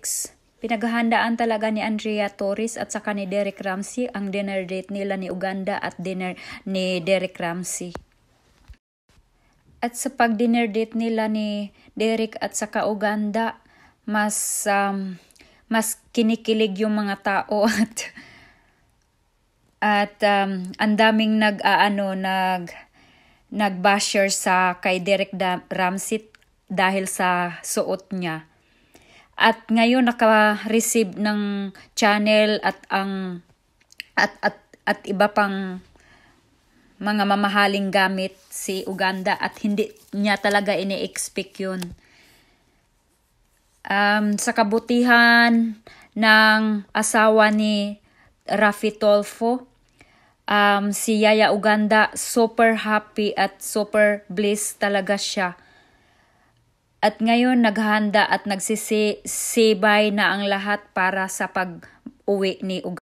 Netflix. Pinaghahandaan talaga ni Andrea Torres at saka ni Derek Ramsey ang dinner date nila ni Uganda at dinner ni Derek Ramsey. At sa pag-dinner date nila ni Derek at saka Uganda, mas kinikilig yung mga tao at ang daming nag-basher sa kay Derek Ramsey dahil sa suot niya. At ngayon naka-receive ng channel at iba pang mga mamahaling gamit si Uganda at hindi niya talaga ini-expect yun. Sa kabutihan ng asawa ni Raffy Tulfo, si Yaya Uganda super happy at super blessed talaga siya. At ngayon naghahanda at nagsisibay na ang lahat para sa pag-uwi ni Uganda.